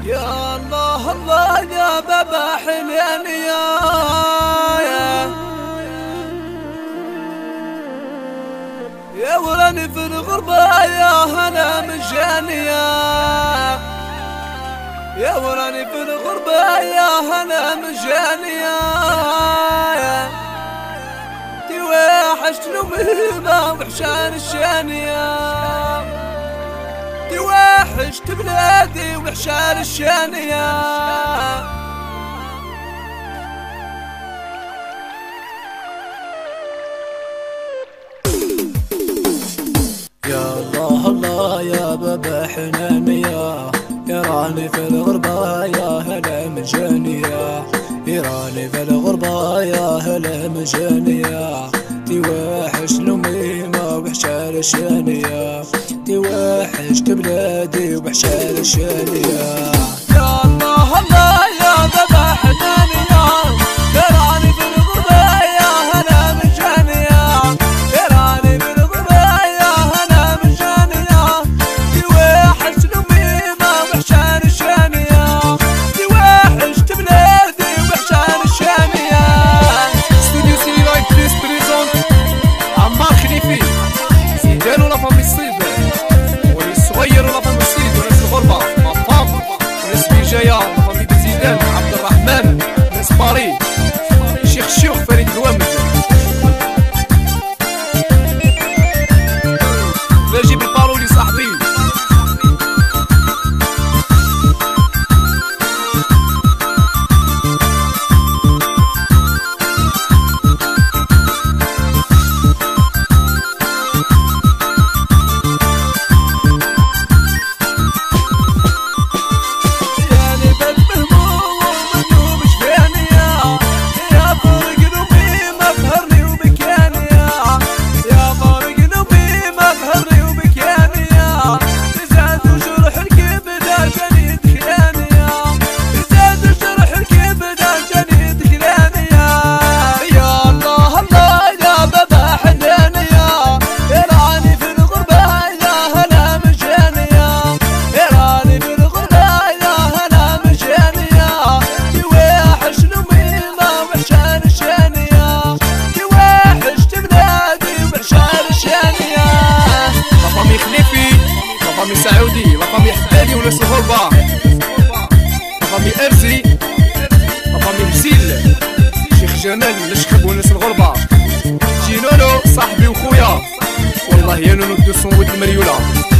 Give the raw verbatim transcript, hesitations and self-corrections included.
يا الله الله يا بابا حنين يا يا وراني في الغربة يا هنا مجانية يا وراني في الغربة يا هنا مجانية توحشت المهمة وحشان الشانية توحشت بلادي وحشان الشانية يا الله الله يا بابا حنانية يراني في الغربة يا هلا مجانية يراني في الغربة يا هلا مجانية توحشت الأميمة وحشان الشانية توحشت بلادي وحشان الشانية يا الله الله يا بابا حنانية يراني في الغربة يا هلا مجانية يراني في الغربة يا هلا مجانية توحشت الأميمة وحشان الشانية توحشت بلادي وحشان الشانية ستوديو سيني لايف بليس بريزونت عمار خليفي زيدان ولا فامي الصيد والصغير ولا فامي الصيد وناس الغربة مطاب وناس بيجايا ولا فامي زيدان عبد الرحمن ناس باري شيخ الشيوخ فريد الوامد باجي بالبارولي صاحبي لافامي سعودي لافامي حدادي وناس الغربة لافامي ارزي لافامي هزيل شيخ جمال ونشخب وناس الغربة جي نونو صاحبي وخويا والله يا نونو دوسون ود المريولة.